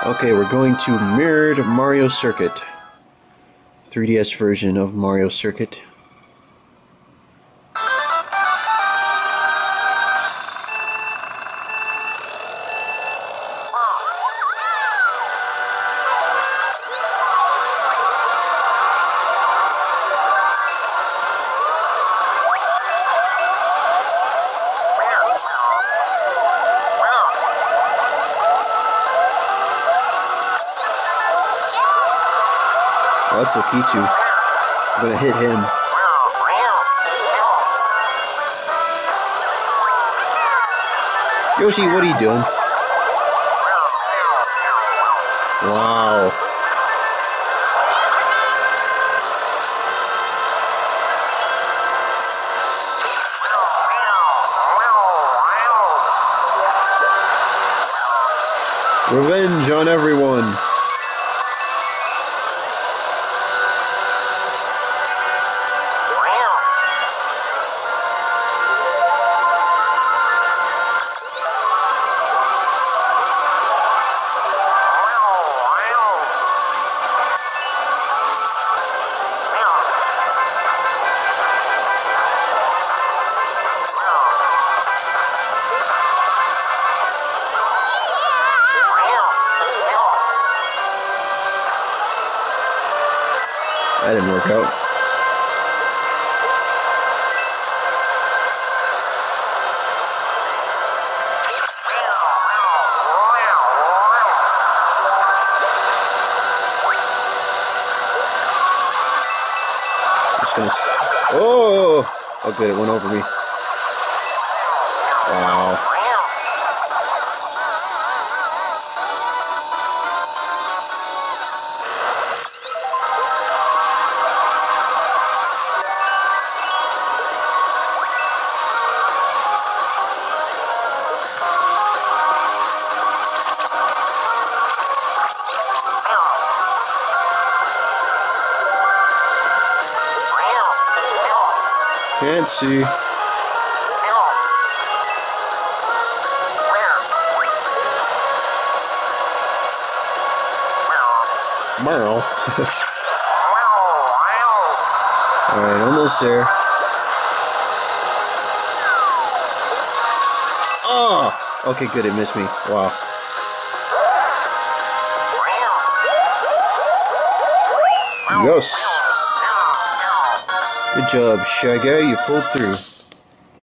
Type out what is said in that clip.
Okay, we're going to mirrored Mario Circuit. 3DS version of Mario Circuit. Oh, that's Okichu. I'm gonna hit him. Yoshi, what are you doing? Wow. Revenge on everyone. That didn't work out. Just gonna. Oh, good, it went over me. Wow. Can't see. Merle. Alright, almost there. Oh! Okay, good, it missed me. Wow. Yes. Good job, Shaggy. You pulled through.